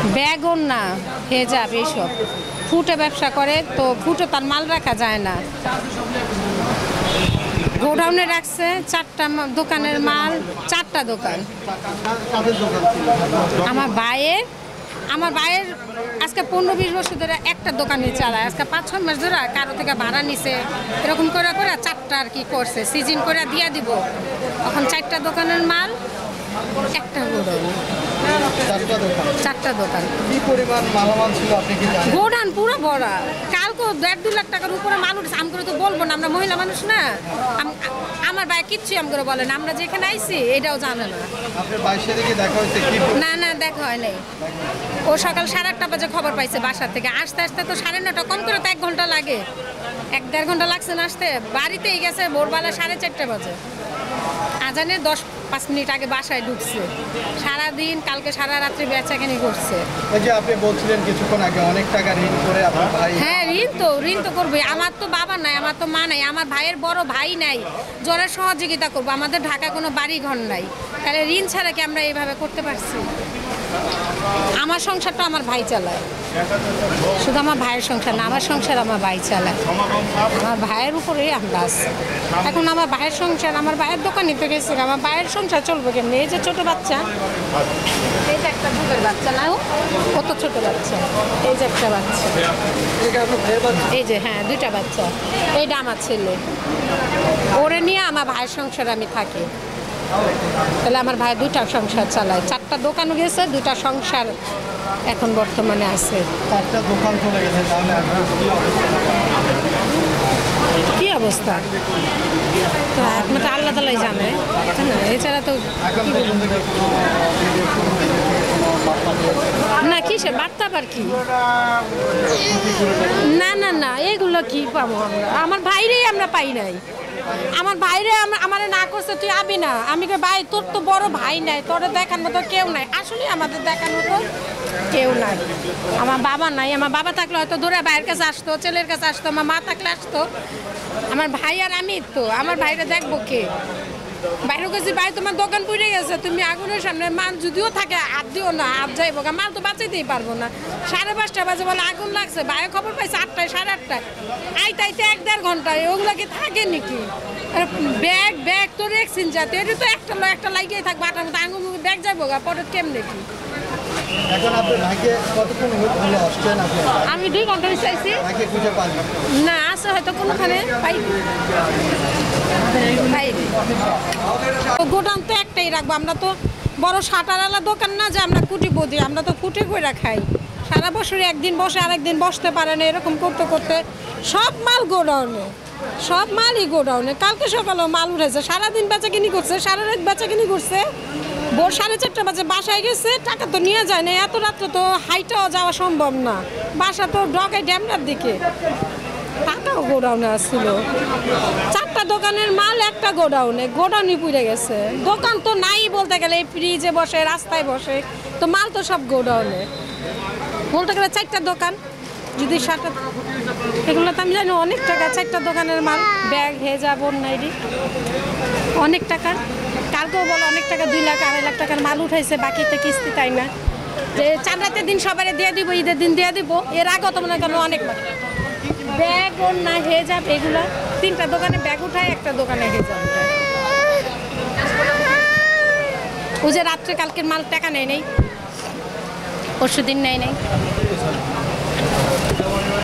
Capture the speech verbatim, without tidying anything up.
Bag on না হেজাব এইসব ফুটে ব্যবসা করে, তো ফুটে তার মাল রাখা যায় না। গোডাউনে রাখছে চারটা দোকানের মাল, চারটা দোকান। আমার ভাইয়ের আমার ভাইয়ের আজকে পনেরো বিশ বছর ধরে একটা দোকানে চালায়, আজকে পাঁচ ছয় মাস ধরে কারো থেকে ভাড়া নিছে, এরকম করে করে চারটা আর কি করছে, সিজন করে দিয়ে দিব। এখন চারটা দোকানের মাল, একটা গোডাউন, চারটা দোকান। গোডাউন পুরো ভরা। কালকে দেড় দু লাখ টাকার উপরে মাল উঠেছে। আম করে তো বলবো না, আমরা মহিলা মানুষ না। আমার ভাই কিচ্ছু আম করে বলে না, আমরা যেখানে আইছি এটাও জানে না। না না দেখা হয় নাই। ও সকাল সাড়ে আটটা বাজে খবর পাইছে বাসা থেকে, আসতে আসতে তো সাড়ে নটা, কম করে তো এক ঘন্টা লাগে, এক দেড় ঘন্টা লাগছে না আসতে। বাড়িতেই গেছে ভোরবেলা সাড়ে চারটে বাজে, আজানে দশ পাঁচ মিনিট আগে বাসায় ঢুকছে। সারাদিন কালকে সারা রাত্রি বেচাকেনি করছে। ওই যে আপনি বলছিলেন কিছুক্ষণ আগে অনেক টাকা ঋণ করে আপনার ভাই। হ্যাঁ ঋণ তো ঋণ তো করবে। আমার তো বাবা নাই, আমার তো মা নাই, আমার ভাইয়ের বড় ভাই নাই, যারা সহযোগিতা করবো। আমাদের ঢাকা কোনো বাড়ি ঘর নাই, তাহলে ঋণ ছাড়া কি আমরা এইভাবে করতে পারছি? আমার সংসারটা আমার ভাই চালায়, শুধু আমার ভাইয়ের সংসার না, আমার সংসার আমার ভাই চালায়। আমার ভাইয়ের উপরেই আমরা আছি। এখন আমার ভাইয়ের সংসার, আমার ভাইয়ের দোকানে তো গেছে, আমার ভাইয়ের সংসার চলবে কেমনি? এই যে ছোট বাচ্চা, এই যে একটা দুধের বাচ্চা, না কত ছোট বাচ্চা, এই যে একটা বাচ্চা, এই যে হ্যাঁ দুইটা বাচ্চা, এইটা আমার ছেলে। ওরে নিয়ে আমার ভাইয়ের সংসার আমি থাকি। তাহলে আমার ভাই দুইটা সংসার চালায়, চারটা দোকান গেছে, দুইটা সংসার এখন বর্তমানে আছে। চারটা দোকান চলে গেছে, তাহলে কি অবস্থা তো একমাত্র আল্লাহ তালাই জানে, এছাড়া তো না। কিসে বার্তা আবার কি? না না না এগুলো কি পাবো আমরা? আমার ভাইরেই আমরা পাই নাই। আমার ভাইরে আমার না করছে তুই আবি না, আমি কে ভাই তোর তো বড় ভাই নাই, তোর দেখার মতো কেউ নাই। আসলে আমাদের দেখার মতো কেউ নাই। আমার বাবা নাই, আমার বাবা থাকলে হয়তো দূরে ভাইয়ের কাছে আসতো, ছেলের কাছে আসতো, আমার মা থাকলে আসতো। আমার ভাই আর আমি তো, আমার ভাইরে দেখবো কে? বাইরে গেছি, ভাই তোমার দোকান পুড়ে গেছে, তুমি আগুনের সামনে মাল যদিও থাকে হাত দিও না, হাত যাইবো, মাল তো বাঁচাইতেই পারবো না। সাড়ে পাঁচটা বাজে বলে আগুন লাগছে, ভাইয়ের খবর পাইছে আটটায়, সাড়ে আটটায়, আইতে আইতে এক দেড় ঘন্টায়। ওগুলো কি থাকে নাকি? ব্যাগ ব্যাগ তো রেখছেন যাতে, এটা তো একটা একটা লাগিয়ে থাকবো, আটার মতো আঙুল ব্যাগ যাবো গা, পরে কেমনে কি? আমি দুই ঘন্টা চাইছি, না আছে হয়তো কোনোখানে পাই। গোডাউন তো একটাই রাখবো, আমরা তো বড় শাটারওয়ালা দোকান না যে আমরা কুটি বদি, আমরা তো ফুটে করে খাই। সারা বছরে একদিন বসে আরেকদিন বসতে পারে না, এরকম করতে করতে সব মাল গোডাউনে, সব মালই গোডাউনে। কালকে সকালেও মাল উঠেছে, সারাদিন বেচা কিনি করছে, সারা রাত বেচা কিনি করছে। ভোর সাড়ে চারটা বাজে বাসায় গেছে, টাকা তো নিয়ে যায় না, এত রাত্রে তো হাইটাও যাওয়া সম্ভব না, বাসা তো ডগায় ড্যামরার দিকে। টাকাও গোডাউনে আসছিল, চারটা দোকানের মাল একটা গোডাউনে, গোডাউনই পুড়ে গেছে। দোকান তো নাই বলতে গেলে, ফ্রিজে বসে, রাস্তায় বসে, তো মাল তো সব গোডাউনে। বলতে গেলে চারটা দোকান, যদি সাতটা, এগুলো তো আমি জানি অনেক টাকা। চারটা দোকানের মাল, ব্যাগ হেজাব নাইরি, অনেক টাকার। কালকেও বলো অনেক টাকা, দুই লাখ আড়াই লাখ টাকার মাল উঠাইছে, বাকিতে কিস্তি তাই না, যে চার রাতের দিন সবাই দিয়ে দিব, ঈদের দিন দিয়ে দিব। এর আগে তো মনে করেন অনেক ব্যাগ না হেজাব, এগুলা তিনটা দোকানে ব্যাগ উঠায়, একটা দোকানে হেজাব উঠায়। ও যে রাত্রে কালকের মাল টাকা নেই নেই, পরশু দিন নেই নেই।